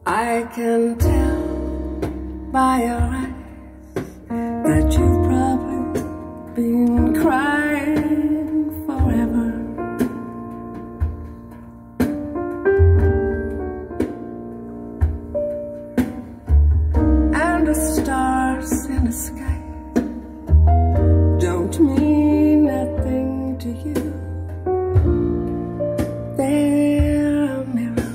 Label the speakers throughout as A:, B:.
A: I can tell by your eyes that you've probably been crying forever. And the stars in the sky don't mean nothing to you. They're a mirror.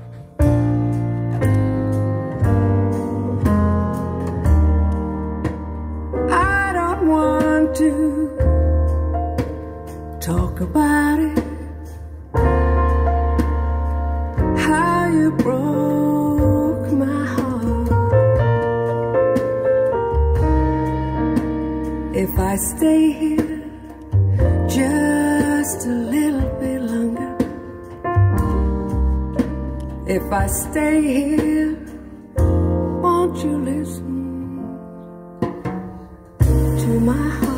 A: I don't want to talk about it, how you broke my heart. If I stay here just a little bit longer, if I stay here, won't you listen to my heart?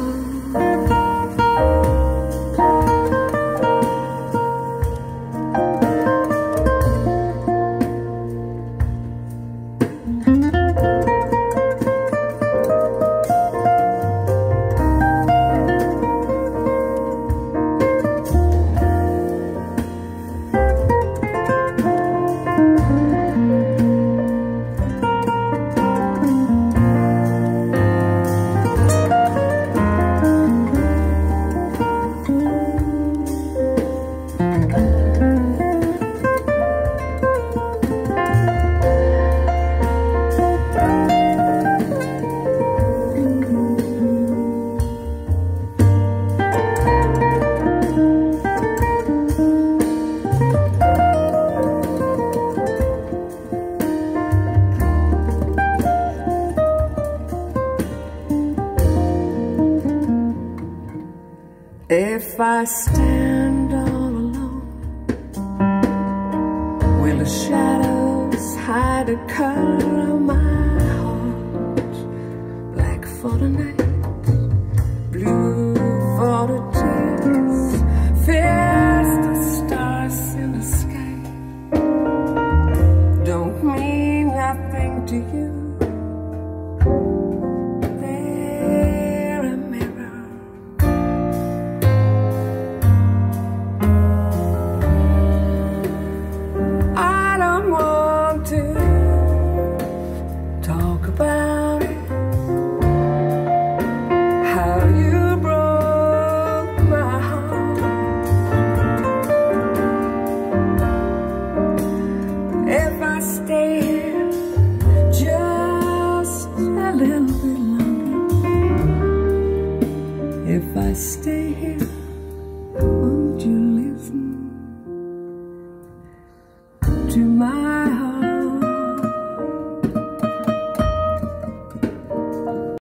A: If I stand all alone, will the shadows hide the color of my heart? Black for the night, blue for the tears, fierce the stars in the sky don't mean nothing to you. Talk about it, how you broke my heart. If I stay here just a little bit longer, if I stay here